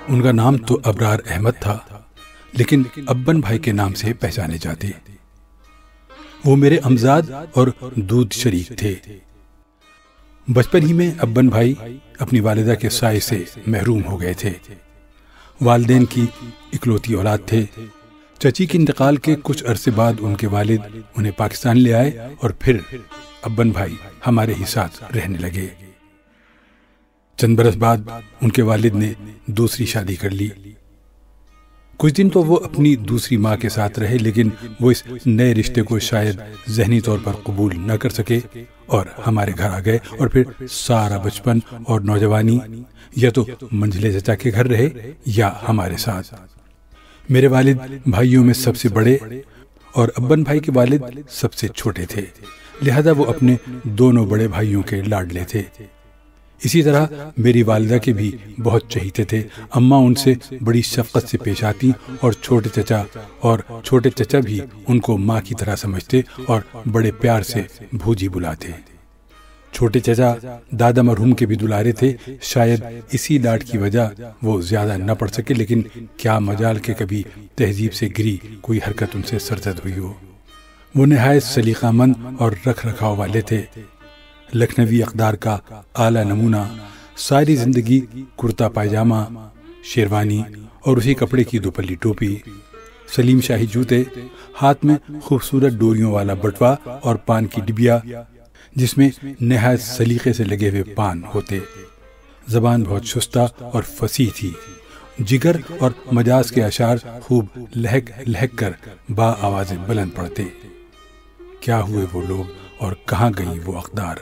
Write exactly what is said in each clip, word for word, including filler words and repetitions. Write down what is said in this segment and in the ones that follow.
ان کا نام تو ابرار احمد تھا، لیکن ابن بھائی کے نام سے پہچانے جاتے۔ وہ میرے امزاد اور دودھ شریک تھے۔ بچپن ہی میں ابن بھائی اپنی والدہ کے سائے سے محروم ہو گئے تھے۔ والدین کی اکلوتی اولاد تھے۔ چچی کے انتقال کے کچھ عرصے بعد ان کے والد انہیں پاکستان لے آئے اور پھر ابن بھائی ہمارے ہی ساتھ رہنے لگے۔ چند برس بعد ان کے والد نے دوسری شادی کر لی۔ کچھ دن تو وہ اپنی دوسری ماں کے ساتھ رہے، لیکن وہ اس نئے رشتے کو شاید ذہنی طور پر قبول نہ کر سکے اور ہمارے گھر آ گئے، اور پھر سارا بچپن اور نوجوانی یا تو منجلے چچا کے گھر رہے یا ہمارے ساتھ۔ میرے والد بھائیوں میں سب سے بڑے اور ابن بھائی کے والد سب سے چھوٹے تھے، لہذا وہ اپنے دونوں بڑے بھائیوں کے لاڈلے تھے۔ اسی طرح میری والدہ کے بھی بہت چہیتے تھے۔ اماں ان سے بڑی شفقت سے پیش آتی اور چھوٹے چچا اور چھوٹے چچا بھی ان کو ماں کی طرح سمجھتے اور بڑے پیار سے بھوجی بلاتے۔ چھوٹے چچا دادا مرحوم کے بھی دلارے تھے۔ شاید اسی لاڈ کی وجہ وہ زیادہ نہ پڑھ سکے، لیکن کیا مجال کہ کبھی تہذیب سے گری کوئی حرکت ان سے سرزد ہوئی ہو۔ وہ نہایت سلیقہ مند اور رکھ رکھاؤ والے تھے۔ لکھنوی اقدار کا اعلیٰ نمونہ، ساری زندگی کرتا پائجامہ، شیروانی اور اسی کپڑے کی دوپلی ٹوپی، سلیم شاہی جوتے، ہاتھ میں خوبصورت ڈوریوں والا بٹوا اور پان کی ڈبیا جس میں نہایت سلیقے سے لگے ہوئے پان ہوتے۔ زبان بہت شستہ اور فصیح تھی۔ جگر اور مجاز کے اشعار خوب لہک لہک کر با آوازیں بلند پڑتے۔ کیا ہوئے وہ لوگ اور کہاں گئی وہ اقدار۔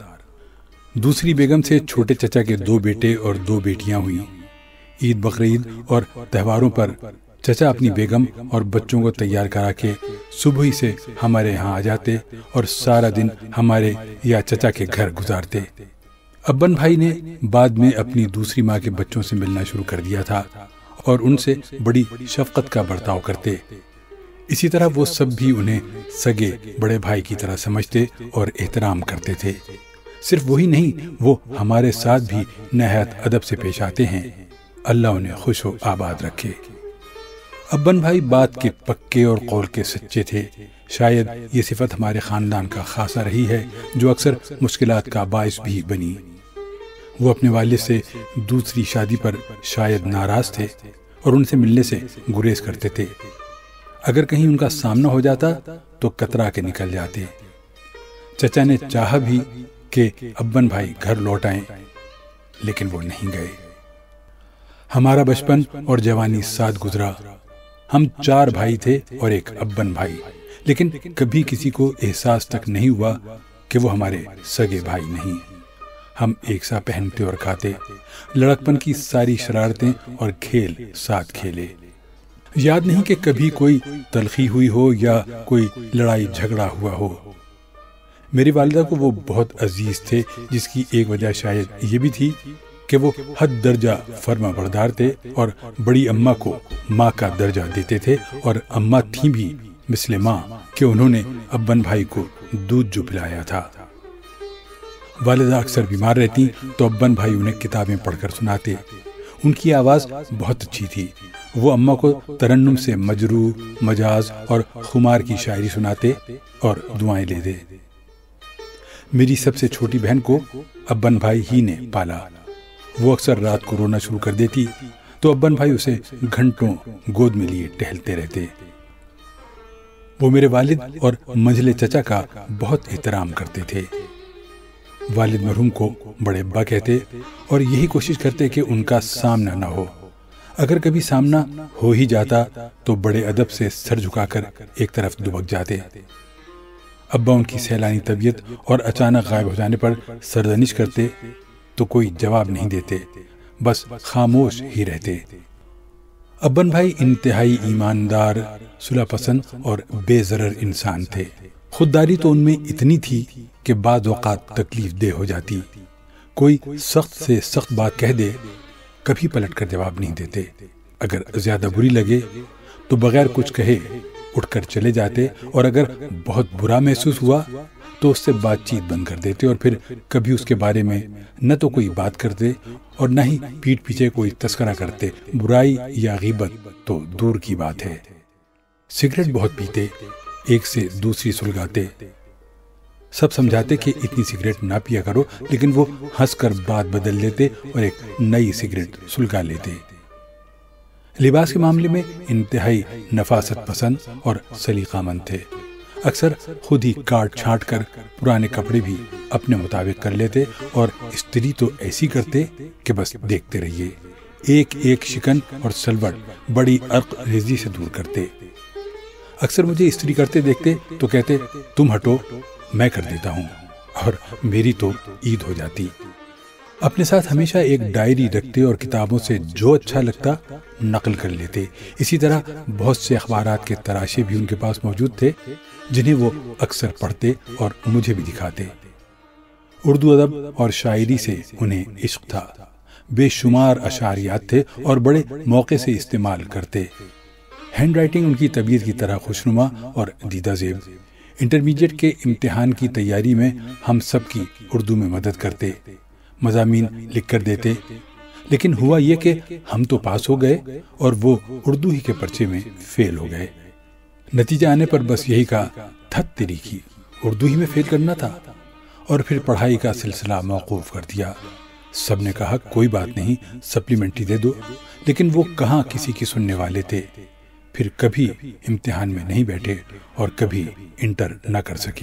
دوسری بیگم سے چھوٹے چچا کے دو بیٹے اور دو بیٹیاں ہوئیں۔ عید بقرعید اور تہواروں پر چچا اپنی بیگم اور بچوں کو تیار کرا کے صبح ہی سے ہمارے ہاں آ جاتے اور سارا دن ہمارے یا چچا کے گھر گزارتے۔ ابن بھائی نے بعد میں اپنی دوسری ماں کے بچوں سے ملنا شروع کر دیا تھا اور ان سے بڑی شفقت کا برتاؤ کرتے۔ اسی طرح وہ سب بھی انہیں سگے بڑے بھائی کی طرح سمجھتے اور احترام کرتے تھے۔ صرف وہی نہیں، وہ ہمارے ساتھ بھی نہایت ادب سے پیش آتے ہیں۔ اللہ انہیں خوش و آباد رکھے۔ ابن بھائی بات کے پکے اور قول کے سچے تھے۔ شاید یہ صفت ہمارے خاندان کا خاصہ رہی ہے جو اکثر مشکلات کا باعث بھی بنی۔ وہ اپنے والد سے دوسری شادی پر شاید ناراض تھے اور ان سے ملنے سے گریز کرتے تھے۔ اگر کہیں ان کا سامنا ہو جاتا تو کترا کے نکل جاتے۔ چچا نے چاہا بھی کہ ابن بھائی گھر لوٹ آئیں، لیکن وہ نہیں گئے۔ ہمارا بچپن اور جوانی ساتھ گزرا۔ ہم چار بھائی تھے اور ایک ابن بھائی، لیکن کبھی کسی کو احساس تک نہیں ہوا کہ وہ ہمارے سگے بھائی نہیں۔ ہم ایک سا پہنتے اور کھاتے، لڑکپن کی ساری شرارتیں اور کھیل ساتھ کھیلے۔ یاد نہیں کہ کبھی کوئی تلخی ہوئی ہو یا کوئی لڑائی جھگڑا ہوا ہو۔ میری والدہ کو وہ بہت عزیز تھے، جس کی ایک وجہ شاید یہ بھی تھی کہ وہ حد درجہ فرما بردار تھے اور بڑی اماں کو ماں کا درجہ دیتے تھے، اور اماں تھیں بھی مثل ماں کہ انہوں نے ابن بھائی کو دودھ جو پلایا تھا۔ والدہ اکثر بیمار رہتی تو ابن بھائی انہیں کتابیں پڑھ کر سناتے۔ ان کی آواز بہت اچھی تھی۔ وہ اماں کو ترنم سے مجروح، مجاز اور خمار کی شاعری سناتے اور دعائیں لیتے۔ میری سب سے چھوٹی بہن کو ابن بھائی ہی نے پالا۔ وہ اکثر رات کو رونا شروع کر دیتی تو ابن بھائی اسے گھنٹوں گود میں لیے ٹہلتے رہتے۔ وہ میرے والد اور منجلے چچا کا بہت احترام کرتے تھے۔ والد مرحوم کو بڑے ابا کہتے اور یہی کوشش کرتے کہ ان کا سامنا نہ ہو۔ اگر کبھی سامنا ہو ہی جاتا تو بڑے ادب سے سر جھکا کر ایک طرف دبک جاتے۔ ابا ان کی سیلانی طبیعت اور اچانک غائب ہو جانے پر سرزنش کرتے تو کوئی جواب نہیں دیتے، بس خاموش ہی رہتے۔ ابن بھائی انتہائی ایماندار، صلح پسند اور بے ضرر انسان تھے۔ خودداری تو ان میں اتنی تھی کہ بعض اوقات تکلیف دہ ہو جاتی۔ کوئی سخت سے سخت بات کہہ دے، کبھی پلٹ کر جواب نہیں دیتے۔ اگر زیادہ بری لگے تو بغیر کچھ کہے اٹھ کر چلے جاتے، اور اگر بہت برا محسوس ہوا تو اس سے بات چیت بند کر دیتے اور پھر کبھی اس کے بارے میں نہ تو کوئی بات کرتے اور نہ ہی پیٹھ پیچھے کوئی تذکرہ کرتے. برائی یا غیبت تو دور کی بات ہے. سگریٹ بہت پیتے، ایک سے دوسری سلگاتے. سب سمجھاتے کہ اتنی سگریٹ نہ پیا کرو، لیکن وہ ہنس کر بات بدل لیتے اور ایک نئی سگریٹ سلگا لیتے. لباس کے معاملے میں انتہائی نفاست پسند اور سلیقہ مند تھے. اکثر خود ہی کاٹ چھانٹ کر پرانے کپڑے بھی اپنے مطابق کر لیتے اور استری تو ایسی کرتے کہ بس دیکھتے رہیے. ایک ایک شکن اور سلوٹ بڑی عرق ریزی سے دور کرتے. اکثر مجھے استری کرتے دیکھتے تو کہتے تم ہٹو میں کر دیتا ہوں، اور میری تو عید ہو جاتی. اپنے ساتھ ہمیشہ ایک ڈائری رکھتے اور کتابوں سے جو اچھا لگتا نقل کر لیتے. اسی طرح بہت سے اخبارات کے تراشے بھی ان کے پاس موجود تھے جنہیں وہ اکثر پڑھتے اور مجھے بھی دکھاتے. اردو ادب اور شاعری سے انہیں عشق تھا. بے شمار اشعاریات تھے اور بڑے موقع سے استعمال کرتے. ہینڈ رائٹنگ ان کی طبیعت کی طرح خوشنما اور دیدہ زیب. انٹرمیڈیٹ کے امتحان کی تیاری میں ہم سب کی اردو میں مدد کرتے، مضامین لکھ کر دیتے. لیکن ہوا یہ کہ ہم تو پاس ہو گئے اور وہ اردو ہی کے پرچے میں فیل ہو گئے. نتیجہ آنے پر بس یہی کہا تھت تیری کی، اردو ہی میں فیل کرنا تھا، اور پھر پڑھائی کا سلسلہ موقوف کر دیا. سب نے کہا کوئی بات نہیں، سپلیمنٹری دے دو، لیکن وہ کہاں کسی کی سننے والے تھے. پھر کبھی امتحان میں نہیں بیٹھے اور کبھی انٹر نہ کر سکے.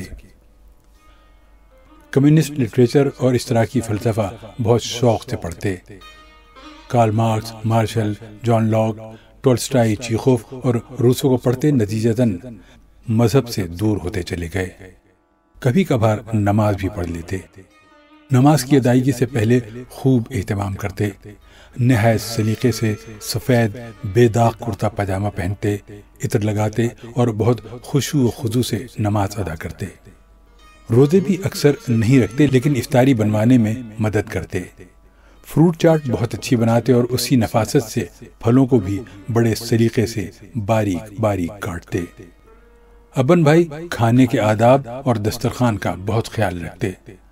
کمیونسٹ لٹریچر اور اس طرح کی فلسفہ بہت شوق سے پڑھتے. Karl Marx, Marshall, John Locke, Tolstoy, Chekhov اور روسو کو پڑھتے نتیجتاً مذہب سے دور ہوتے چلے گئے. کبھی کبھار نماز بھی پڑھ لیتے. نماز کی ادائیگی سے پہلے خوب اہتمام کرتے. نہایت سلیقے سے سفید بے داغ کرتا پاجامہ پہنتے، عطر لگاتے اور بہت خشوع و خضوع سے نماز ادا کرتے. روزے بھی اکثر نہیں رکھتے، لیکن افطاری بنوانے میں مدد کرتے. فروٹ چاٹ بہت اچھی بناتے اور اسی نفاست سے پھلوں کو بھی بڑے سلیقے سے باریک باریک کاٹتے. ابن بھائی کھانے کے آداب اور دسترخوان کا بہت خیال رکھتے.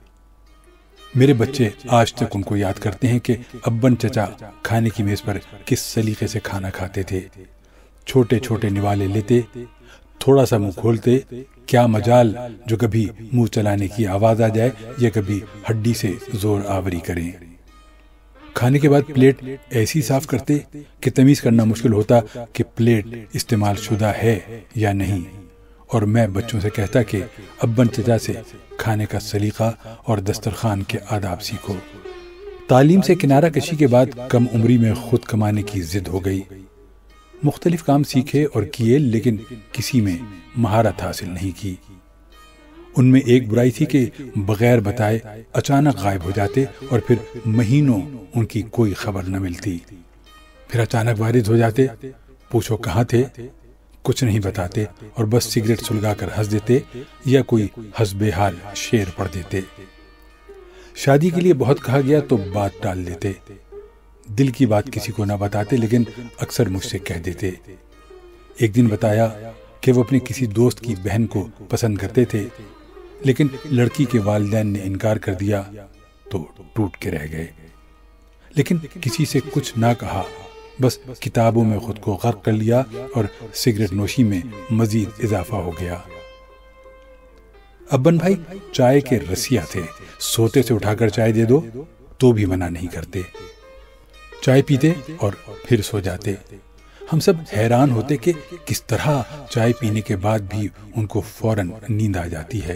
میرے بچے آج تک ان کو یاد کرتے ہیں کہ ابن چچا کھانے کی میز پر کس سلیقے سے کھانا کھاتے تھے. چھوٹے چھوٹے نوالے لیتے، تھوڑا سا منہ کھولتے، کیا مجال جو کبھی منہ چلانے کی آواز آ جائے یا کبھی ہڈی سے زور آوری کریں. کھانے کے بعد پلیٹ ایسی صاف کرتے کہ تمیز کرنا مشکل ہوتا کہ پلیٹ استعمال شدہ ہے یا نہیں. اور میں بچوں سے کہتا کہ ابن چچا سے کھانے کا سلیقہ اور دسترخوان کے آداب سیکھو. تعلیم سے کنارہ کشی کے بعد کم عمری میں خود کمانے کی ضد ہو گئی. مختلف کام سیکھے اور کیے، لیکن کسی میں مہارت حاصل نہیں کی. ان میں ایک برائی تھی کہ بغیر بتائے اچانک غائب ہو جاتے اور پھر مہینوں ان کی کوئی خبر نہ ملتی. پھر اچانک وارد ہو جاتے، پوچھو کہاں تھے، کچھ نہیں بتاتے اور بس سگریٹ سلگا کر ہنس دیتے یا کوئی حسب حال شعر پڑھ دیتے. شادی کے لیے بہت کہا گیا تو بات ٹال دیتے. دل کی بات کسی کو نہ بتاتے، لیکن اکثر مجھ سے کہہ دیتے. ایک دن بتایا کہ وہ اپنے کسی دوست کی بہن کو پسند کرتے تھے، لیکن لڑکی کے والدین نے انکار کر دیا تو ٹوٹ کے رہ گئے. لیکن کسی سے کچھ نہ کہا، بس کتابوں میں خود کو غرق کر لیا اور سگریٹ نوشی میں مزید اضافہ ہو گیا. ابن بھائی چائے کے رسیا تھے. سوتے سے اٹھا کر چائے دے دو تو بھی منع نہیں کرتے. چائے پیتے اور پھر سو جاتے. ہم سب حیران ہوتے کہ کس طرح چائے پینے کے بعد بھی ان کو فوراً نیند آ جاتی ہے.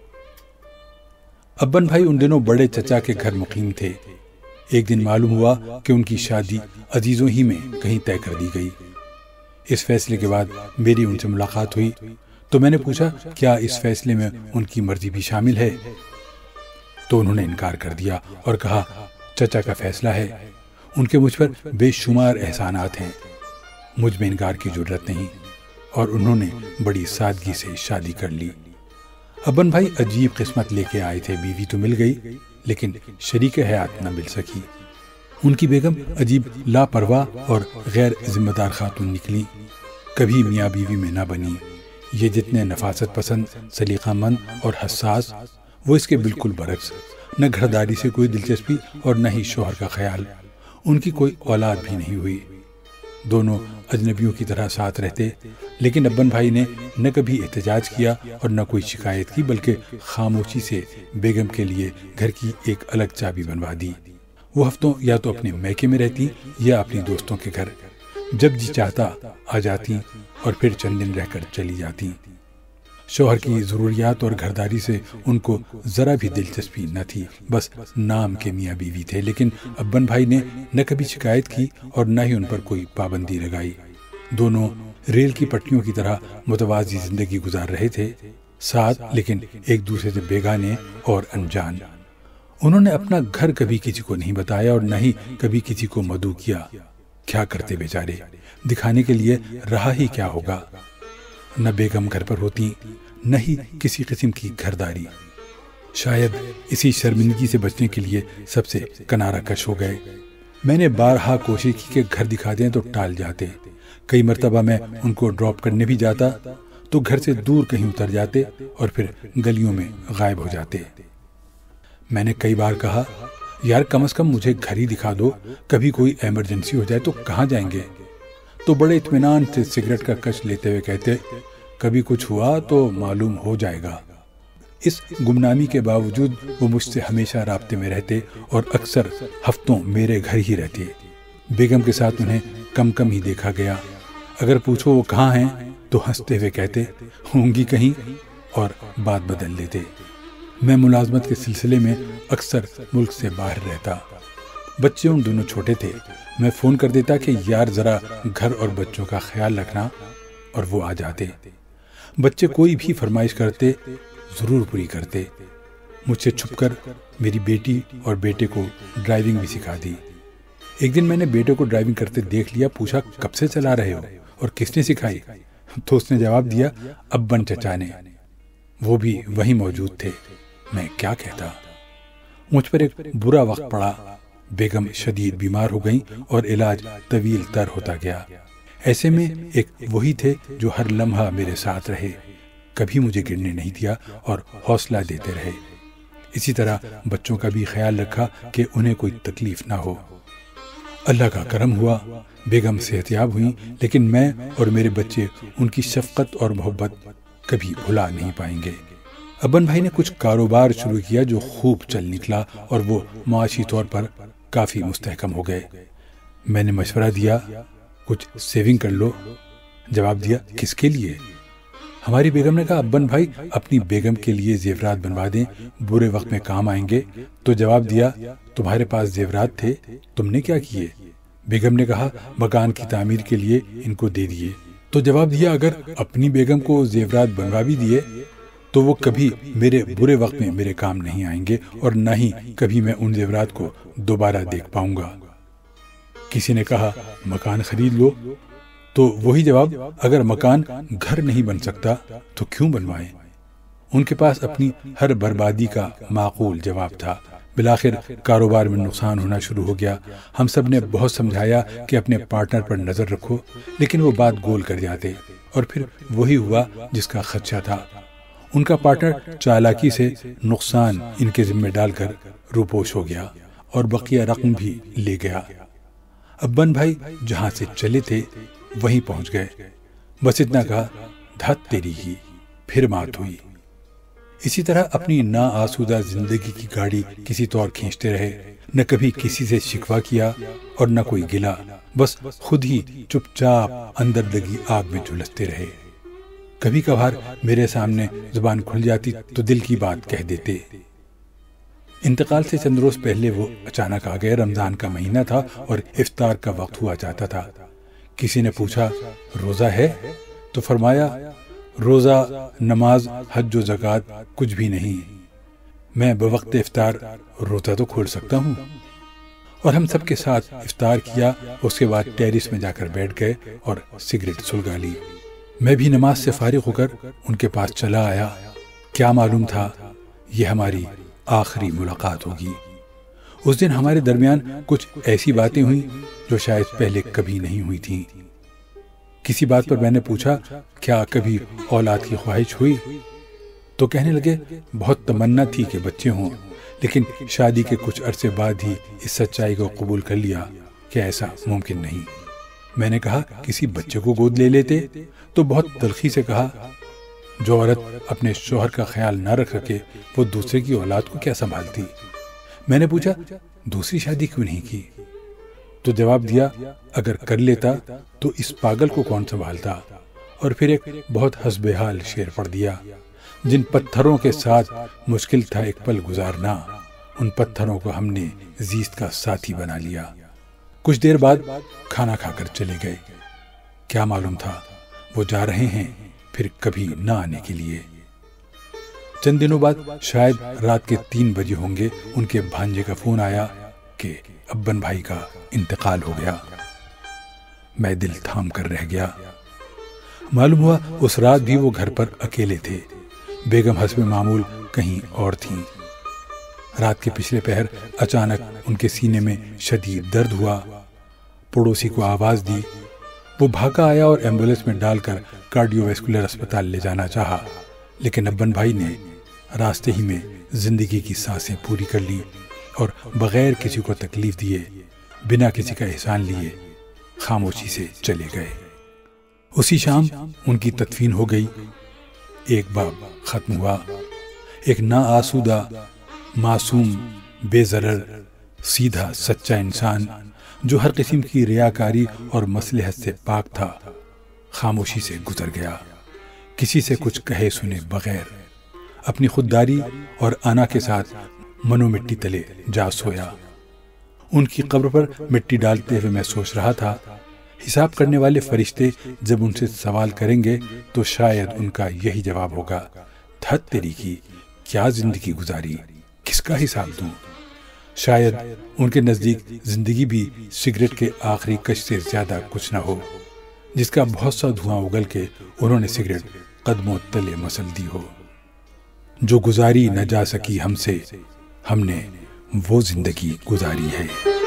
ابن بھائی ان دنوں بڑے چچا کے گھر مقیم تھے. ایک دن معلوم ہوا کہ ان کی شادی عزیزوں ہی میں کہیں طے کر دی گئی. اس فیصلے کے بعد میری ان سے ملاقات ہوئی تو میں نے پوچھا کیا اس فیصلے میں ان کی مرضی بھی شامل ہے. تو انہوں نے انکار کر دیا اور کہا چچا کا فیصلہ ہے، ان کے مجھ پر بے شمار احسانات ہیں، مجھ میں انکار کی ضرورت نہیں. اور انہوں نے بڑی سادگی سے شادی کر لی. ابن بھائی عجیب قسمت لے کے آئے تھے. بیوی تو مل گئی لیکن شریک حیات نہ مل سکی. ان کی بیگم عجیب لاپرواہ اور غیر ذمہ دار خاتون نکلی. کبھی میاں بیوی میں نہ بنی. یہ جتنے نفاست پسند، سلیقہ مند اور حساس، وہ اس کے بالکل برعکس، نہ گھرداری سے کوئی دلچسپی اور نہ ہی شوہر کا خیال۔ ان کی کوئی اولاد بھی نہیں ہوئی، دونوں اجنبیوں کی طرح ساتھ رہتے، لیکن ابن بھائی نے نہ کبھی احتجاج کیا اور نہ کوئی شکایت کی، بلکہ خاموشی سے بیگم کے لیے گھر کی ایک الگ چابی بنوا دی۔ وہ ہفتوں یا تو اپنے میکے میں رہتی یا اپنی دوستوں کے گھر، جب جی چاہتا آ جاتی اور پھر چند دن رہ کر چلی جاتی۔ شوہر کی ضروریات اور گھرداری سے ان کو ذرا بھی دلچسپی نہ تھی، بس نام کے میاں بیوی تھے، لیکن ابن بھائی نے نہ کبھی شکایت کی اور نہ ہی ان پر کوئی پابندی لگائی۔ دونوں ریل کی پٹریوں کی طرح متوازی زندگی گزار رہے تھے، ساتھ لیکن ایک دوسرے سے بیگانے اور انجان۔ انہوں نے اپنا گھر کبھی کسی کو نہیں بتایا اور نہ ہی کبھی کسی کو مدعو کیا۔ کیا کرتے بیچارے، دکھانے کے لیے رہا ہی کیا ہوگا۔ نہ بیگم گھر پر ہوتی، نہ ہی کسی قسم کی گھرداری۔ شاید اسی شرمندگی سے بچنے کے لیے سب سے کنارہ کش ہو گئے۔ میں نے بارہا کوشش کی کہ گھر دکھا دیں تو ٹال جاتے۔ کئی مرتبہ میں ان کو ڈراپ کرنے بھی جاتا تو گھر سے دور کہیں اتر جاتے اور پھر گلیوں میں غائب ہو جاتے۔ میں نے کئی بار کہا، یار کم از کم مجھے گھر ہی دکھا دو، کبھی کوئی ایمرجنسی ہو جائے تو کہاں جائیں گے؟ تو بڑے اطمینان سے سگریٹ کا کش لیتے ہوئے کہتے، کبھی کچھ ہوا تو معلوم ہو جائے گا۔ اس گمنامی کے باوجود وہ مجھ سے ہمیشہ رابطے میں رہتے اور اکثر ہفتوں میرے گھر ہی رہتے۔ بیگم کے ساتھ انہیں کم کم ہی دیکھا گیا۔ اگر پوچھو وہ کہاں ہیں تو ہنستے ہوئے کہتے ہوں گی کہیں، اور بات بدل لیتے۔ میں ملازمت کے سلسلے میں اکثر ملک سے باہر رہتا۔ بچے ان دونوں چھوٹے تھے۔ میں فون کر دیتا کہ یار ذرا گھر اور بچوں کا خیال رکھنا، اور وہ آ جاتے۔ بچے کوئی بھی فرمائش کرتے ضرور پوری کرتے۔ مجھ سے چھپ کر میری بیٹی اور بیٹے کو ڈرائیونگ بھی سکھا دی۔ ایک دن میں نے بیٹے کو ڈرائیونگ کرتے دیکھ لیا، پوچھا کب سے چلا رہے ہو اور کس نے سکھائی؟ تو اس نے جواب دیا، ابن چچا نے۔ وہ بھی وہیں موجود تھے۔ میں کیا کہتا۔ مجھ پر ایک برا وقت پڑا۔ بیگم شدید بیمار ہو گئیں اور علاج طویل تر ہوتا گیا۔ ایسے میں ایک وہی تھے جو ہر لمحہ میرے ساتھ رہے، کبھی مجھے گرنے نہیں دیا اور حوصلہ دیتے رہے۔ اسی طرح بچوں کا بھی خیال رکھا کہ انہیں کوئی تکلیف نہ ہو۔ اللہ کا کرم ہوا، بیگم صحتیاب ہوئیں، لیکن میں اور میرے بچے ان کی شفقت اور محبت کبھی بھلا نہیں پائیں گے۔ ابن بھائی نے کچھ کاروبار شروع کیا جو خوب چل نکلا اور وہ معاشی طور پر کافی مستحکم ہو گئے۔ میں نے مشورہ دیا، کچھ سیونگ کر لو۔ جواب دیا، کس کے لیے؟ ہماری بیگم نے کہا، ابن بھائی اپنی بیگم کے لیے زیورات بنوا دیں، برے وقت میں کام آئیں گے۔ تو جواب دیا، تمہارے پاس زیورات تھے، تم نے کیا کیے؟ بیگم نے کہا، مکان کی تعمیر کے لیے ان کو دے دیے۔ تو جواب دیا، اگر اپنی بیگم کو زیورات بنوا بھی دیے تو وہ کبھی میرے برے وقت میں میرے کام نہیں آئیں گے اور نہ ہی کبھی میں ان زیورات کو دوبارہ دیکھ پاؤں گا۔ کسی نے کہا، مکان خرید لو۔ تو وہی جواب، اگر مکان گھر نہیں بن سکتا تو کیوں بنوائیں؟ ان کے پاس اپنی ہر بربادی کا معقول جواب تھا۔ بالآخر کاروبار میں نقصان ہونا شروع ہو گیا۔ ہم سب نے بہت سمجھایا کہ اپنے پارٹنر پر نظر رکھو، لیکن وہ بات گول کر جاتے، اور پھر وہی ہوا جس کا خدشہ تھا۔ ان کا پارٹنر چالاکی سے نقصان ان کے ذمہ ڈال کر روپوش ہو گیا اور بقیہ رقم بھی لے گیا۔ ابن بھائی جہاں سے چلے تھے وہیں پہنچ گئے، بس اتنا کہا، دھت تیری ہی، پھر مات ہوئی۔ اسی طرح اپنی نا آسودہ زندگی کی گاڑی کسی طور کھینچتے رہے، نہ کبھی کسی سے شکوہ کیا اور نہ کوئی گلا، بس خود ہی چپ چاپ اندر لگی آگ میں جھلستے رہے۔ کبھی کبھار میرے سامنے زبان کھل جاتی تو دل کی بات کہہ دیتے۔ انتقال سے چند روز پہلے وہ اچانک آ گئے۔ رمضان کا مہینہ تھا اور افطار کا وقت ہوا جاتا تھا۔ کسی نے پوچھا، روزہ ہے؟ تو فرمایا، روزہ، نماز، حج و زکوٰۃ کچھ بھی نہیں، میں بوقت افطار روزہ تو کھول سکتا ہوں۔ اور ہم سب کے ساتھ افطار کیا، اس کے بعد ٹیرس میں جا کر بیٹھ گئے اور سگریٹ سلگا لی۔ میں بھی نماز سے فارغ ہو کر ان کے پاس چلا آیا۔ کیا معلوم تھا یہ ہماری آخری ملاقات ہوگی۔ اس دن ہمارے درمیان کچھ ایسی باتیں ہوئیں جو شاید پہلے کبھی نہیں ہوئی تھیں۔ کسی بات پر میں نے پوچھا کیا کبھی اولاد کی خواہش ہوئی تو کہنے لگے بہت تمنا تھی کہ بچے ہوں، لیکن شادی کے کچھ عرصے بعد ہی اس سچائی کو قبول کر لیا کہ ایسا ممکن نہیں۔ میں نے کہا کسی بچے کو گود لے لیتے تو بہت تلخی سے کہا جو عورت اپنے شوہر کا خیال نہ رکھ سکے وہ دوسرے کی اولاد کو کیا سنبھالتی؟ میں نے پوچھا دوسری شادی کیوں نہیں کی تو جواب دیا اگر کر لیتا تو اس پاگل کو کون سنبھالتا، اور پھر ایک بہت حسب حال شعر پڑھ دیا، جن پتھروں کے ساتھ مشکل تھا ایک پل گزارنا، ان پتھروں کو ہم نے زیست کا ساتھی بنا لیا۔ کچھ دیر بعد کھانا کھا کر چلے گئے، کیا معلوم تھا وہ جا رہے ہیں پھر کبھی نہ آنے کے لیے۔ چند دنوں بعد شاید رات کے تین بجے ہوں گے ان کے بھانجے کا فون آیا کہ ابن بھائی کا انتقال ہو گیا۔ میں دل تھام کر رہ گیا۔ معلوم ہوا اس رات بھی وہ گھر پر اکیلے تھے، بیگم حسب معمول کہیں اور تھیں۔ رات کے پچھلے پہر اچانک ان کے سینے میں شدید درد ہوا، پڑوسی کو آواز دی، وہ بھاگا آیا اور ایمبولینس میں ڈال کر کارڈیو ویسکولر اسپتال لے جانا چاہا، لیکن ابن بھائی نے راستے ہی میں زندگی کی سانسیں پوری کر لی اور بغیر کسی کو تکلیف دیے، بنا کسی کا احسان لیے خاموشی سے چلے گئے۔ اسی شام ان کی تدفین ہو گئی۔ ایک باب ختم ہوا، ایک نا آسودہ، معصوم، بے ضرر، سیدھا سچا انسان جو ہر قسم کی ریاکاری اور مصلحت سے پاک تھا، خاموشی سے گزر گیا، کسی سے کچھ کہے سنے بغیر، اپنی خودداری اور انا کے ساتھ منو مٹی تلے جا سویا۔ ان کی قبر پر مٹی ڈالتے ہوئے میں سوچ رہا تھا، حساب کرنے والے فرشتے جب ان سے سوال کریں گے تو شاید ان کا یہی جواب ہوگا، دھت تیری کی کیا زندگی گزاری، کس کا حساب دوں؟ شاید ان کے نزدیک زندگی بھی سگریٹ کے آخری کش سے زیادہ کچھ نہ ہو، جس کا بہت سا دھواں اگل کے انہوں نے سگریٹ قدموں تلے مسل دی ہو۔ جو گزاری نہ جا سکی ہم سے، ہم نے وہ زندگی گزاری ہے۔